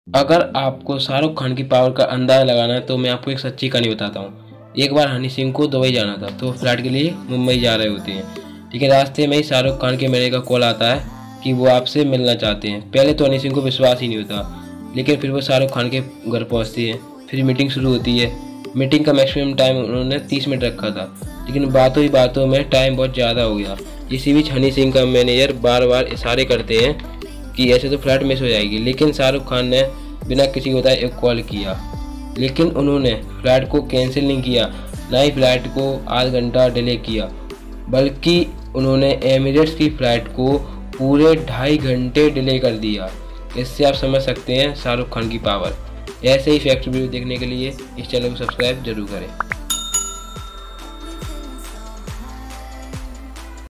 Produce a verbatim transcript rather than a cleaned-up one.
अगर आपको शाहरुख खान की पावर का अंदाज़ा लगाना है तो मैं आपको एक सच्ची कहानी बताता हूँ। एक बार हनी सिंह को दुबई जाना था, तो फ्लाइट के लिए मुंबई जा रहे होते हैं। ठीक है, रास्ते में ही शाहरुख खान के मैनेजर का कॉल आता है कि वो आपसे मिलना चाहते हैं। पहले तो हनी सिंह को विश्वास ही नहीं होता, लेकिन फिर वो शाहरुख खान के घर पहुँचते हैं। फिर मीटिंग शुरू होती है। मीटिंग का मैक्सिमम टाइम उन्होंने तीस मिनट रखा था, लेकिन बातों ही बातों में टाइम बहुत ज़्यादा हो गया। इसी बीच हनी सिंह का मैनेजर बार बार इशारे करते हैं कि ऐसे तो फ्लाइट मिस हो जाएगी, लेकिन शाहरुख खान ने बिना किसी को बताए एक कॉल किया। लेकिन उन्होंने फ्लाइट को कैंसिल नहीं किया, ना ही फ्लाइट को आध घंटा डिले किया, बल्कि उन्होंने एमिरेट्स की फ़्लाइट को पूरे ढाई घंटे डिले कर दिया। इससे आप समझ सकते हैं शाहरुख खान की पावर। ऐसे ही फैक्ट वीडियो देखने के लिए इस चैनल को सब्सक्राइब जरूर करें।